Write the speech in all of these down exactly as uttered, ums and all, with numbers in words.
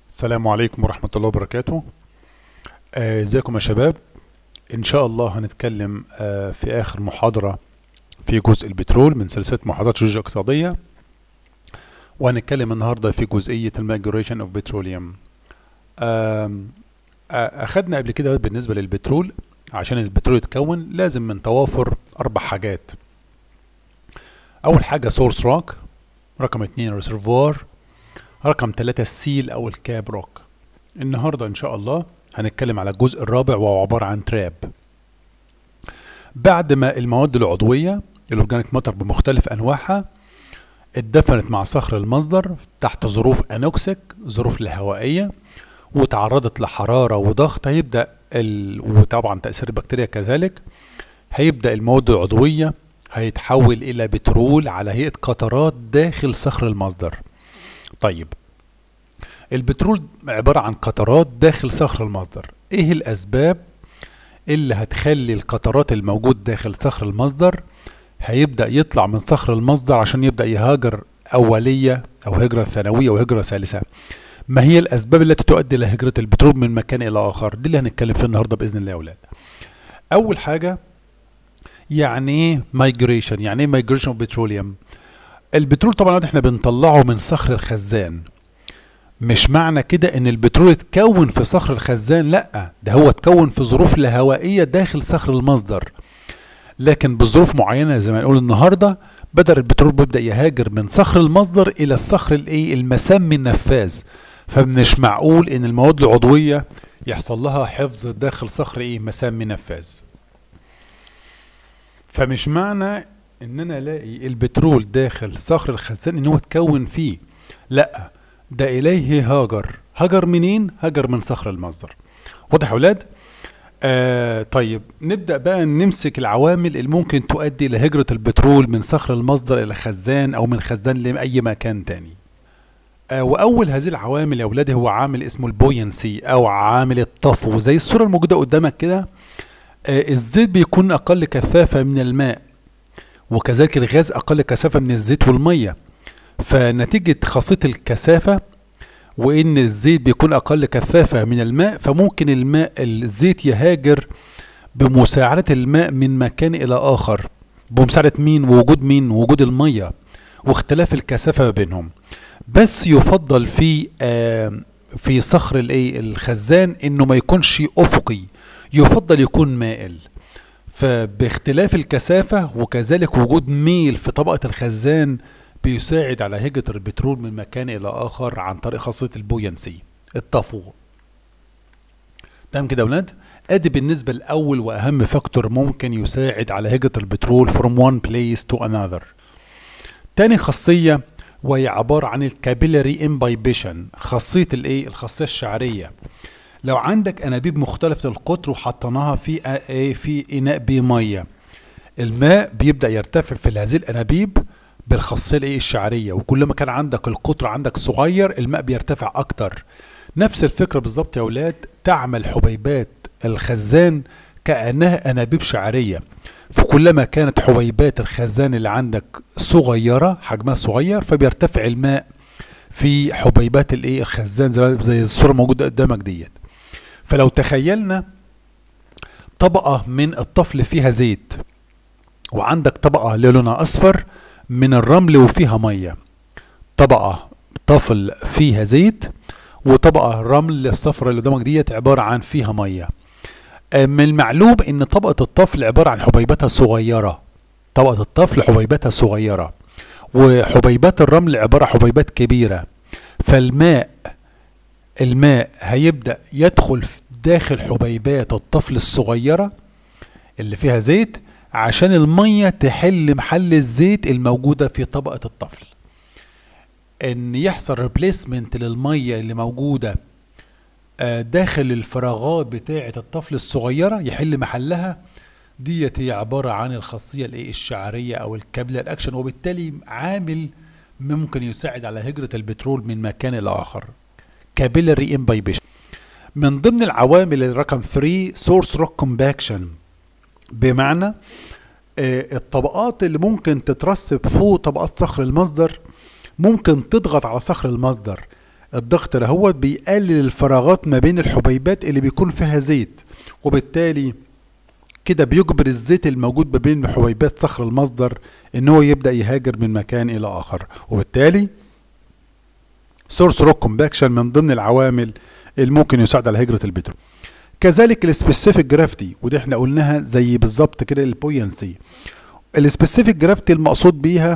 السلام عليكم ورحمة الله وبركاته. آه، ازيكم يا شباب؟ ان شاء الله هنتكلم آه، في اخر محاضرة في جزء البترول من سلسلة محاضرات الجيولوجيا الاقتصادية، وهنتكلم النهاردة في جزئية المايجريشن اوف بتروليوم. اخدنا قبل كده بالنسبة للبترول، عشان البترول يتكون لازم من توافر اربع حاجات. اول حاجة سورس روك، رقم اتنين ريسيرفوار، رقم ثلاثة السيل او الكاب روك. النهاردة ان شاء الله هنتكلم على الجزء الرابع وهو عبارة عن تراب. بعد ما المواد العضوية الاورجانيك ماتر بمختلف انواعها اتدفنت مع صخر المصدر تحت ظروف انوكسيك، ظروف الهوائية، وتعرضت لحرارة وضغط، هيبدأ ال... وطبعا تأثير البكتيريا كذلك، هيبدأ المواد العضوية هيتحول الى بترول على هيئة قطرات داخل صخر المصدر. طيب، البترول عبارة عن قطرات داخل صخر المصدر. ايه الاسباب اللي هتخلي القطرات الموجود داخل صخر المصدر هيبدأ يطلع من صخر المصدر عشان يبدأ يهاجر اولية او هجرة ثانوية او هجرة ثالثة؟ ما هي الاسباب التي تؤدي الى هجرة البترول من مكان الى اخر؟ دي اللي هنتكلم فيه النهاردة باذن الله يا اولاد. اول حاجة، يعني ايه مايجريشن؟ يعني ايه مايجريشن اوف بتروليوم؟ البترول طبعا احنا بنطلعه من صخر الخزان. مش معنى كده ان البترول اتكون في صخر الخزان، لا، ده هو اتكون في ظروف الهوائية داخل صخر المصدر، لكن بظروف معينة زي ما نقول النهاردة بدأ البترول بيبدأ يهاجر من صخر المصدر الى الصخر الايه المسام النفاذ. فمش معقول ان المواد العضوية يحصل لها حفظ داخل صخر ايه مسام نفاذ. فمش معنى ان انا الاقي البترول داخل صخر الخزان ان هو اتكون فيه، لا، ده اليه هاجر. هاجر منين؟ هاجر من صخر المصدر. واضح يا اولاد؟ آه طيب، نبدأ بقى نمسك العوامل اللي ممكن تؤدي الى هجرة البترول من صخر المصدر الى خزان او من خزان لاي مكان تاني. آه واول هذه العوامل يا اولاد هو عامل اسمه البوينسي او عامل الطفو. زي الصورة الموجودة قدامك كده، آه الزيت بيكون اقل كثافة من الماء، وكذلك الغاز اقل كثافة من الزيت والمية. فنتيجة خاصية الكثافة وان الزيت بيكون اقل كثافة من الماء، فممكن الماء الزيت يهاجر بمساعدة الماء من مكان الى اخر. بمساعدة مين؟ ووجود مين؟ وجود المية واختلاف الكثافة بينهم. بس يفضل في آه في صخر الايه الخزان انه ما يكونش افقي، يفضل يكون مائل. فباختلاف الكثافة وكذلك وجود ميل في طبقة الخزان بيساعد على هجرة البترول من مكان إلى آخر عن طريق خاصية البوينسي، الطفو. تمام كده يا أولاد؟ أدي بالنسبة لأول وأهم فاكتور ممكن يساعد على هجرة البترول from one place to another. تاني خاصية وهي عبارة عن الكابيلاري امبايبيشن، خاصية الإيه؟ الخاصية الشعرية. لو عندك أنابيب مختلفة القطر وحطيناها في في إناء بمية، الماء بيبدأ يرتفع في هذه الأنابيب بالخاصية الايه الشعرية، وكل ما كان عندك القطر عندك صغير الماء بيرتفع اكتر. نفس الفكرة بالظبط يا اولاد، تعمل حبيبات الخزان كأنها انابيب شعرية. فكلما كانت حبيبات الخزان اللي عندك صغيرة، حجمها صغير، فبيرتفع الماء في حبيبات الايه الخزان زي, زي الصورة موجودة قدامك ديت. فلو تخيلنا طبقة من الطفل فيها زيت، وعندك طبقة لونها اصفر من الرمل وفيها مية، طبقة طفل فيها زيت وطبقة رمل الصفرة اللي قدامك ديت عبارة عن فيها مية. من المعلوم ان طبقة الطفل عبارة عن حبيباتها صغيرة، طبقة الطفل حبيباتها صغيرة، وحبيبات الرمل عبارة عن حبيبات كبيرة. فالماء الماء هيبدأ يدخل داخل حبيبات الطفل الصغيرة اللي فيها زيت عشان المية تحل محل الزيت الموجودة في طبقة الطفل. ان يحصل ريبليسمنت للمية اللي موجودة داخل الفراغات بتاعة الطفل الصغيرة يحل محلها. ديت هي عبارة عن الخاصية الايه الشعرية او الكابيلار اكشن، وبالتالي عامل ممكن يساعد على هجرة البترول من مكان الى اخر. كابيلاري امبايبيشن. من ضمن العوامل الرقم ثلاثة سورس روك كومباكشن، بمعنى آه الطبقات اللي ممكن تترسب فوق طبقات صخر المصدر ممكن تضغط على صخر المصدر. الضغط ده هو بيقلل الفراغات ما بين الحبيبات اللي بيكون فيها زيت، وبالتالي كده بيجبر الزيت الموجود ما بين حبيبات صخر المصدر ان هو يبدأ يهاجر من مكان الى اخر، وبالتالي سورس روك كومباكشن من ضمن العوامل اللي ممكن يساعد على هجرة البترول. كذلك السبيسيفيك جرافتي، ودي احنا قلناها زي بالظبط كده البوينسي. السبيسيفيك جرافتي المقصود بيها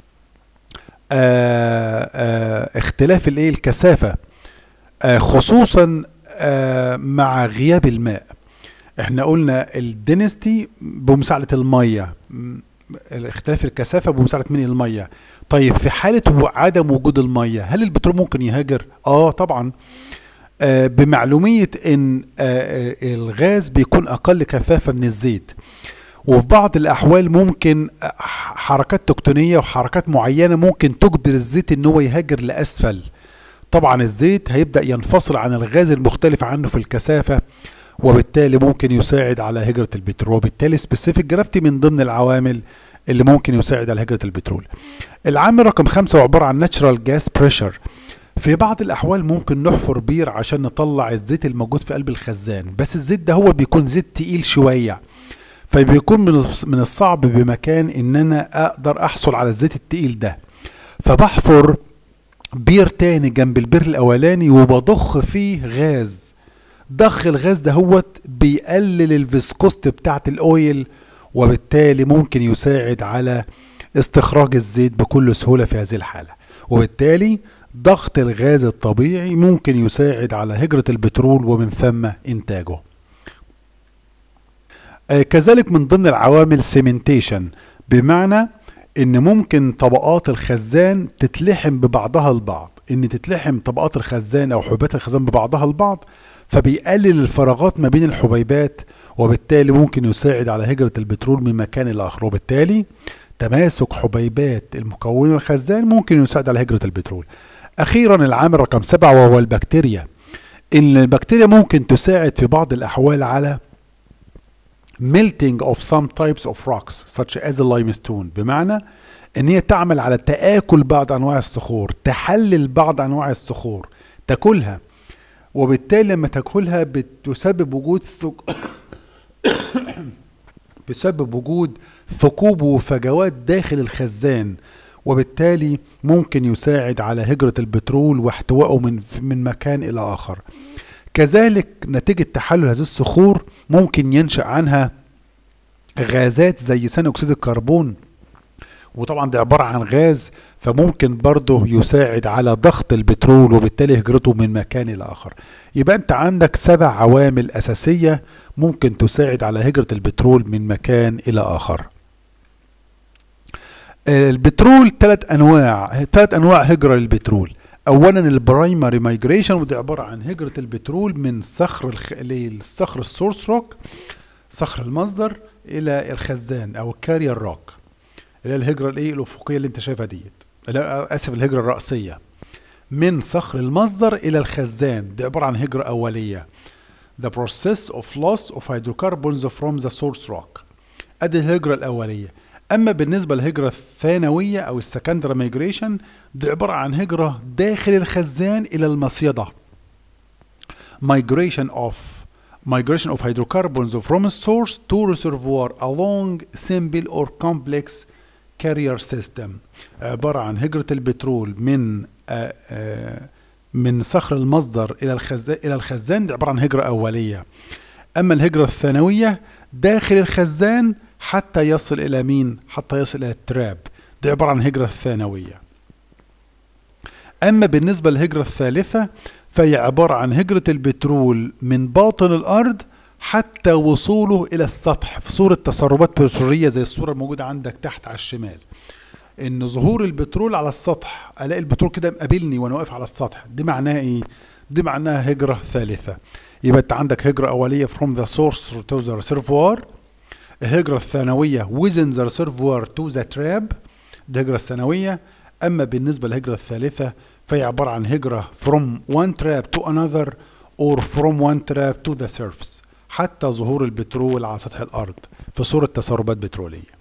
آآ آآ اختلاف الايه الكثافة، خصوصا مع غياب الماء. احنا قلنا الدينستي بمساعدة المية، اختلاف الكثافة بمساعدة من المية. طيب في حالة عدم وجود المية هل البترول ممكن يهاجر؟ اه طبعا، آه بمعلومية ان آه الغاز بيكون اقل كثافة من الزيت، وفي بعض الاحوال ممكن حركات تكتونية وحركات معينة ممكن تجبر الزيت ان هو يهاجر لاسفل. طبعا الزيت هيبدأ ينفصل عن الغاز المختلف عنه في الكثافة، وبالتالي ممكن يساعد على هجرة البترول، وبالتالي سبيسيفيك جرافتي من ضمن العوامل اللي ممكن يساعد على هجرة البترول. العامل رقم خمسة وعبارة عن ناتشرال جاس بريشر. في بعض الأحوال ممكن نحفر بير عشان نطلع الزيت الموجود في قلب الخزان، بس الزيت ده هو بيكون زيت تقيل شوية، فبيكون من الصعب بمكان إن أنا أقدر أحصل على الزيت التقيل ده، فبحفر بير تاني جنب البير الأولاني وبضخ فيه غاز. ضخ الغاز ده هو بيقلل الفيسكوست بتاعت الاويل، وبالتالي ممكن يساعد على استخراج الزيت بكل سهولة في هذه الحالة، وبالتالي ضغط الغاز الطبيعي ممكن يساعد على هجرة البترول ومن ثم انتاجه. آه كذلك من ضمن العوامل سيمنتيشن، بمعنى ان ممكن طبقات الخزان تتلحم ببعضها البعض، ان تتلحم طبقات الخزان او حبيبات الخزان ببعضها البعض، فبيقلل الفراغات ما بين الحبيبات، وبالتالي ممكن يساعد على هجرة البترول من مكان لآخر، وبالتالي تماسك حبيبات المكونة الخزان ممكن يساعد على هجرة البترول. أخيرا العامل رقم سبعة وهو البكتيريا. إن البكتيريا ممكن تساعد في بعض الأحوال على melting of some types of rocks such as the limestone، بمعنى إن هي تعمل على تآكل بعض أنواع الصخور، تحلل بعض أنواع الصخور، تاكلها، وبالتالي لما تاكلها بتسبب وجود ثق... بسبب وجود ثقوب وفجوات داخل الخزان، وبالتالي ممكن يساعد على هجرة البترول واحتوائه من من مكان إلى آخر. كذلك نتيجة تحلل هذه الصخور ممكن ينشأ عنها غازات زي ثاني أكسيد الكربون، وطبعا ده عبارة عن غاز، فممكن برضه يساعد على ضغط البترول وبالتالي هجرته من مكان إلى آخر. يبقى أنت عندك سبع عوامل أساسية ممكن تساعد على هجرة البترول من مكان إلى آخر. البترول ثلاث أنواع ثلاث أنواع هجرة للبترول. أولا البرايمري مايجريشن، ودي عبارة عن هجرة البترول من صخر الخ... الصخر السورس روك، صخر المصدر، إلى الخزان أو الكارير روك، اللي هي الهجرة الايه الأفقية اللي انت شايفها ديت، اسف الهجرة الرأسية من صخر المصدر إلى الخزان، دي عبارة عن هجرة أولية. The process of loss of hydrocarbons from the source rock. ادي الهجرة الأولية. أما بالنسبة للهجرة الثانوية أو السكندري مايجريشن، دي عبارة عن هجرة داخل الخزان إلى المصيدة. Migration of migration of hydrocarbons from a source to reservoir along simple or complex carrier system. عبارة عن هجرة البترول من آآ آآ من صخر المصدر إلى الخزان إلى الخزان، دي عبارة عن هجرة أولية. أما الهجرة الثانوية داخل الخزان حتى يصل إلى مين؟ حتى يصل إلى التراب، دي عبارة عن هجرة ثانوية. أما بالنسبة للهجرة الثالثة فهي عبارة عن هجرة البترول من باطن الأرض حتى وصوله إلى السطح في صورة تسربات بترولية زي الصورة الموجودة عندك تحت على الشمال. إن ظهور البترول على السطح، ألاقي البترول كده مقابلني وأنا واقف على السطح، دي معناها إيه؟ دي معناها هجرة ثالثة. يبقى أنت عندك هجرة أولية from the source to the reservoir، الهجرة الثانوية within the reservoir to the trap، دي الهجرة الثانوية. أما بالنسبة للهجرة الثالثة فهي عبارة عن هجرة from one trap to another or from one trap to the surface، حتى ظهور البترول على سطح الأرض في صورة تسربات بترولية.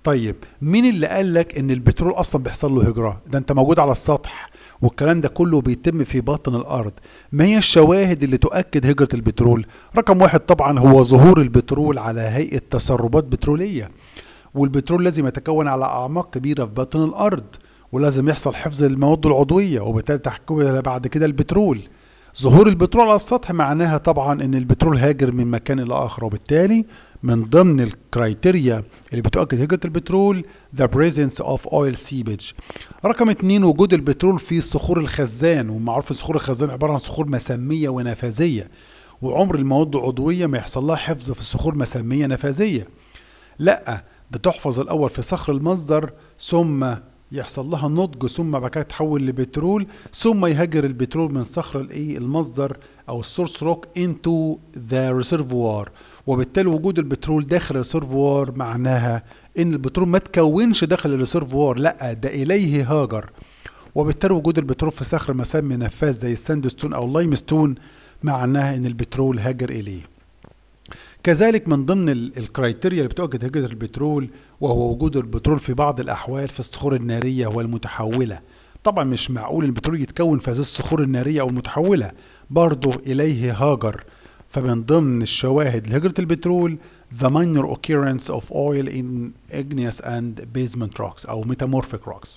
طيب مين اللي قال لك ان البترول اصلا بيحصل له هجرة؟ ده انت موجود على السطح والكلام ده كله بيتم في باطن الارض. ما هي الشواهد اللي تؤكد هجرة البترول؟ رقم واحد طبعا هو ظهور البترول على هيئة تسربات بترولية، والبترول لازم يتكون على اعماق كبيرة في باطن الارض، ولازم يحصل حفظ المواد العضوية وبالتالي تحويلها بعد كده البترول. ظهور البترول على السطح معناها طبعا ان البترول هاجر من مكان الى اخر، وبالتالي من ضمن الكرايتيريا اللي بتؤكد هجرة البترول the presence of oil seepage. رقم اتنين وجود البترول في صخور الخزان، ومعروف ان صخور الخزان عبارة عن صخور مسامية ونفاذية، وعمر المواد العضوية ما يحصل لها حفظ في صخور مسامية نفاذية، لا ده تحفظ الاول في صخر المصدر، ثم يحصل لها نضج، ثم بعد كده تتحول لبترول، ثم يهاجر البترول من صخر الايه المصدر او السورس روك انتو ذا ريسيرفوار. وبالتالي وجود البترول داخل الريسيرفوار معناها ان البترول ما تكونش داخل الريسيرفوار، لا ده اليه هاجر. وبالتالي وجود البترول في صخر مسامي نفاذ زي الساندستون او اللايمستون معناها ان البترول هاجر اليه. كذلك من ضمن الكرايتيريا اللي بتؤكد هجرة البترول وهو وجود البترول في بعض الأحوال في الصخور النارية والمتحولة. طبعا مش معقول البترول يتكون في هذه الصخور النارية أو المتحولة، برضه إليه هاجر. فمن ضمن الشواهد لهجرة البترول the minor occurrence of oil in igneous and basement rocks أو metamorphic rocks.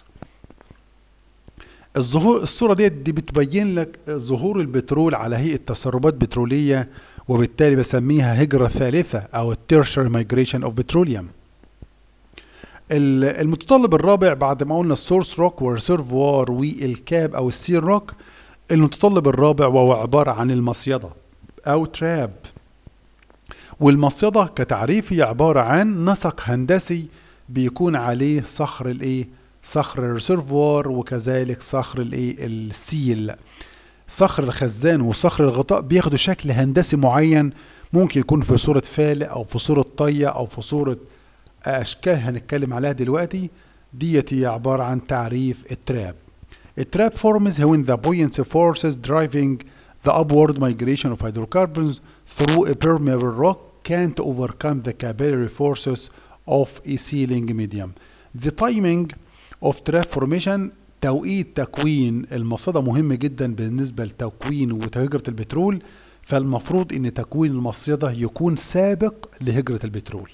الظهور الصورة دي, دي بتبين لك ظهور البترول على هيئة تسربات بترولية، وبالتالي بسميها هجرة ثالثة أو tertiary migration of petroleum. المتطلب الرابع بعد ما قلنا السورس روك والريسيرفوار والكاب أو السير روك، المتطلب الرابع وهو عبارة عن المصيدة أو تراب. والمصيدة كتعريف هي عبارة عن نسق هندسي بيكون عليه صخر الايه؟ صخر الريسيرفوار وكذلك صخر الايه؟ السيل. صخر الخزان وصخر الغطاء بياخدوا شكل هندسي معين، ممكن يكون في صورة فالق أو في صورة طية أو في صورة أشكال هنتكلم عليها دلوقتي. ديت هي عبارة عن تعريف التراب. التراب forms when the buoyancy forces driving the upward migration of hydrocarbons through a permeable rock can't overcome the capillary forces of a sealing medium. The timing of trap formation، توقيت تكوين المصيدة مهم جدا بالنسبة لتكوين وهجرة البترول، فالمفروض ان تكوين المصيدة يكون سابق لهجرة البترول.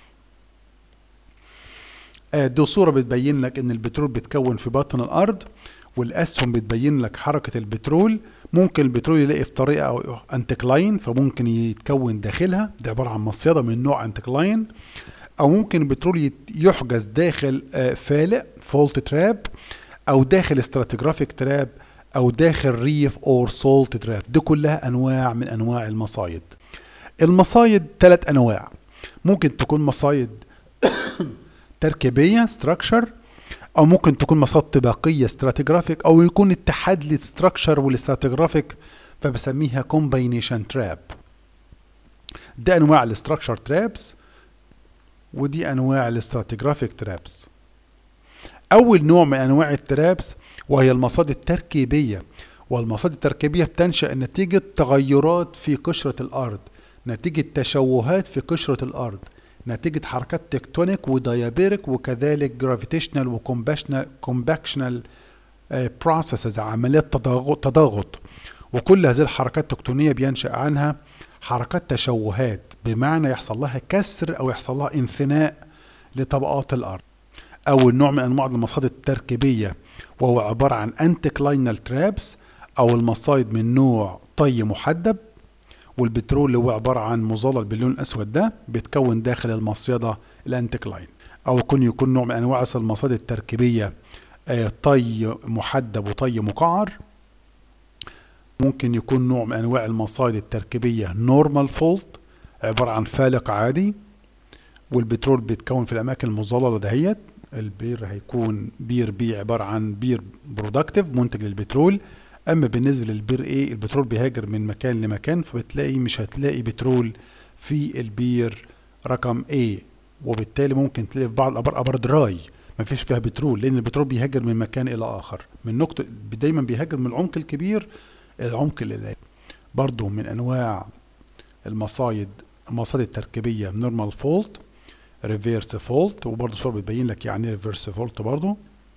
دي صورة بتبين لك ان البترول بيتكون في باطن الارض، والاسهم بتبين لك حركة البترول. ممكن البترول يلاقي في طريقة او انتكلاين فممكن يتكون داخلها، ده عبارة عن مصيدة من نوع انتكلاين، او ممكن البترول يحجز داخل فالق فولت تراب، او داخل استراتيجرافيك تراب، او داخل ريف اور سولت تراب. دي كلها انواع من انواع المصايد. المصايد ثلاث انواع، ممكن تكون مصايد تركيبيه ستراكشر، او ممكن تكون مصايد طباقيه ستراتيجرافيك، او يكون اتحاد للستراكشر والاستراتيجرافيك فبسميها كومباينيشن تراب. ده انواع الاستراكشر ترابس ودي انواع الاستراتيجرافيك ترابس. أول نوع من أنواع الترابس وهي المصادر التركيبية، والمصادر التركيبية بتنشأ نتيجة تغيرات في قشرة الأرض، نتيجة تشوهات في قشرة الأرض، نتيجة حركات تكتونيك وديابيرك وكذلك جرافيتيشنال وكومباكشنال بروسيسز، عمليات تضاغط. وكل هذه الحركات التكتونية بينشأ عنها حركات تشوهات، بمعنى يحصل لها كسر أو يحصل لها انثناء لطبقات الأرض. أول نوع من أنواع المصادر التركيبية وهو عبارة عن انتكلاينال ترابس أو المصايد من نوع طي محدب، والبترول اللي هو عبارة عن مظلل باللون الأسود ده بيتكون داخل المصيدة الانتكلاين. أو يكون يكون نوع من أنواع المصادر التركيبية طي محدب وطي مقعر. ممكن يكون نوع من أنواع المصايد التركيبية نورمال فولت، عبارة عن فالق عادي، والبترول بيتكون في الأماكن المظللة دهيت. البير هيكون بير بي عبارة عن بير برودكتيف منتج للبترول. اما بالنسبة للبير ايه، البترول بيهاجر من مكان لمكان، فبتلاقي مش هتلاقي بترول في البير رقم ايه، وبالتالي ممكن تلاقي في بعض الابار ابار دراي مفيش فيها بترول، لان البترول بيهاجر من مكان الى اخر، من نقطة دايما بيهاجر من العمق الكبير الى العمق القليل. برضو من انواع المصايد المصادر التركيبية نورمال فولت، ريفيرس فولت، وبرضه صورة بتبين لك يعني ريفيرس فولت برضه.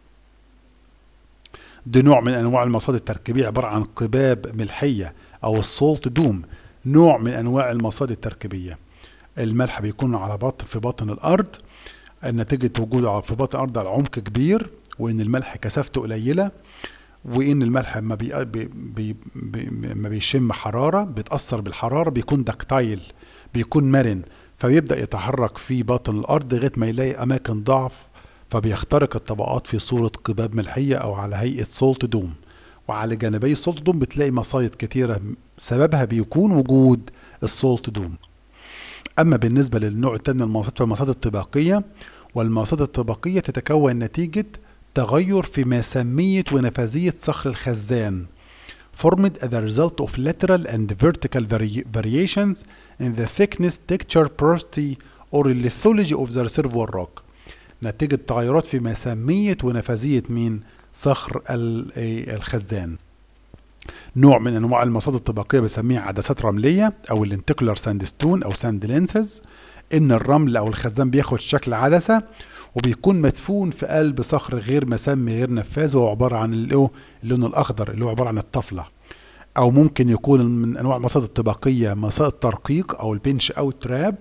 ده نوع من انواع المصادر التركيبيه عباره عن قباب ملحيه او السولت دوم، نوع من انواع المصادر التركيبيه. الملح بيكون على بطن في باطن الارض نتيجه وجوده في باطن الارض على عمق كبير، وان الملح كثافته قليله، وان الملح ما بي بي بي بي ما بيشم حراره، بيتاثر بالحراره، بيكون دكتايل، بيكون مرن، فبيبدا يتحرك في باطن الارض لغايه ما يلاقي اماكن ضعف، فبيخترق الطبقات في صورة قباب ملحية أو على هيئة سولت دوم. وعلى جانبي السولت دوم بتلاقي مصايد كتيرة سببها بيكون وجود السولت دوم. أما بالنسبة للنوع الثاني من المصادر فالمصادر الطباقية، والمصادر الطباقية تتكون نتيجة تغير في مسامية ونفاذية صخر الخزان formed as a result of lateral and vertical variations in the thickness, texture, porosity or lithology of the reservoir rock. نتيجة تغيرات في مسامية ونفاذية مين؟ صخر الخزان. نوع من انواع المصادر الطباقية بسميها عدسات رملية او الانتيكولار ساندستون او ساند لينسز. ان الرمل او الخزان بياخد شكل عدسة وبيكون مدفون في قلب صخر غير مسمي غير نفاذ، وهو عبارة عن اللون الاخضر اللي هو عبارة عن الطفلة. او ممكن يكون من انواع المصادر الطباقية مصادر ترقيق او البنش او تراب،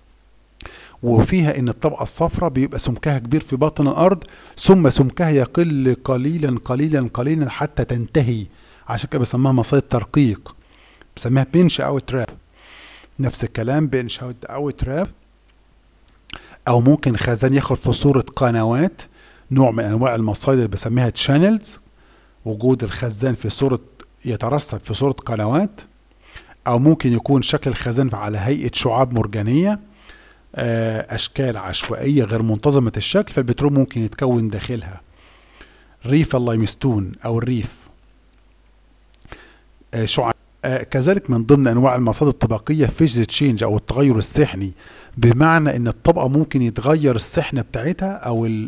وفيها ان الطبقه الصفراء بيبقى سمكها كبير في باطن الارض، ثم سمكها يقل قليلا قليلا قليلا حتى تنتهي، عشان كده بسموها مصايد ترقيق، بسميها بنش او تراب. نفس الكلام بنش او تراب. او ممكن خزان ياخد في صوره قنوات، نوع من انواع المصايد اللي بسميها تشانلز، وجود الخزان في صوره يترسب في صوره قنوات. او ممكن يكون شكل الخزان على هيئه شعاب مرجانيه، أشكال عشوائية غير منتظمة الشكل، فالبترول ممكن يتكون داخلها. ريف اللايمستون أو الريف شعاب. كذلك من ضمن أنواع المصادر الطبقية فيز تشينج أو التغير السحني، بمعنى أن الطبقة ممكن يتغير السحنة بتاعتها أو ال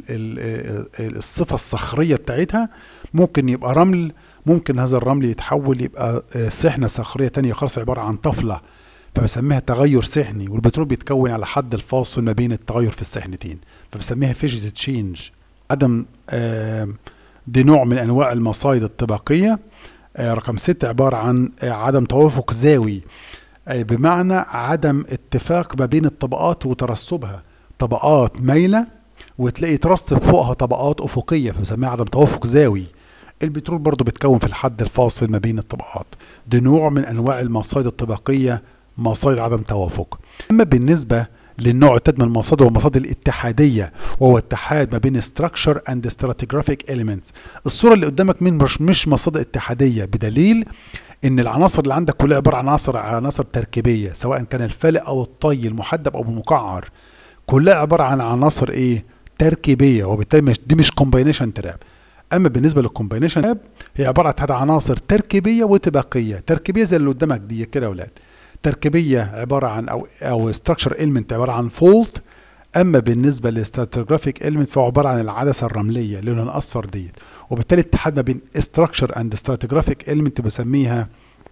ال الصفة الصخرية بتاعتها، ممكن يبقى رمل، ممكن هذا الرمل يتحول يبقى سحنة صخرية تانية خالص عبارة عن طفلة، فبسميها تغير سحني. والبترول بيتكون على حد الفاصل ما بين التغير في السحنتين، فبسميها فيز تشينج. عدم آه دي نوع من انواع المصايد الطبقيه. آه رقم ستة عباره عن آه عدم توافق زاوي، آه بمعنى عدم اتفاق ما بين الطبقات وترسبها، طبقات مايله وتلاقي ترسب فوقها طبقات افقيه، فبسميها عدم توافق زاوي. البترول برضو بيتكون في الحد الفاصل ما بين الطبقات. دي نوع من انواع المصايد الطبقيه، مصادر عدم توافق. اما بالنسبه للنوع الثالث من المصادر والمصادر الاتحاديه، وهو اتحاد ما بين structure and stratigraphic elements. الصوره اللي قدامك من مش مش مصادر اتحاديه، بدليل ان العناصر اللي عندك كلها عباره عن عناصر عناصر تركيبيه، سواء كان الفالق او الطي، المحدب او المقعر، كلها عباره عن عناصر ايه؟ تركيبيه، وبالتالي دي مش كومباينيشن تراب. اما بالنسبه للكومباينيشن تراب هي عباره عن عناصر تركيبيه وطبقيه. تركيبيه زي اللي قدامك دي كده يا اولاد، تركيبيه عباره عن او او structure element عباره عن فولت. اما بالنسبه للستراتيجرافيك element فهو عباره عن العدسه الرمليه اللي لونها الاصفر ديت، وبالتالي الاتحاد ما بين structure and stratigraphic element بسميها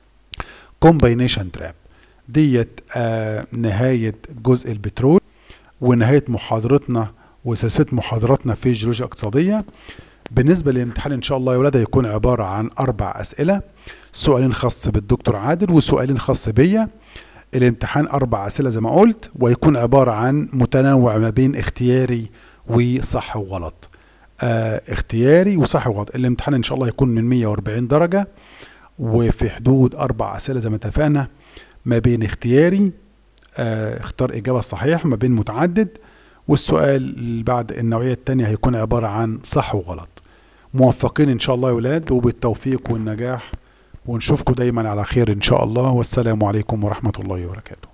combination trap. ديت آه نهايه جزء البترول ونهايه محاضرتنا وسلسله محاضراتنا في الجيولوجيا الاقتصاديه. بالنسبه للامتحان ان شاء الله يا ولاد هيكون عباره عن اربع اسئله، سؤالين خاص بالدكتور عادل وسؤالين خاص بيا. الامتحان اربع اسئله زي ما قلت، ويكون عباره عن متنوع ما بين اختياري وصح وغلط. آه اختياري وصح وغلط. الامتحان ان شاء الله يكون من مية واربعين درجه، وفي حدود اربع اسئله زي ما اتفقنا، ما بين اختياري آه اختار اجابه صحيحه، ما بين متعدد، والسؤال اللي بعد النوعيه الثانيه هيكون عباره عن صح وغلط. موفقين ان شاء الله يا ولاد، وبالتوفيق والنجاح، ونشوفكم دايما على خير ان شاء الله، والسلام عليكم ورحمه الله وبركاته.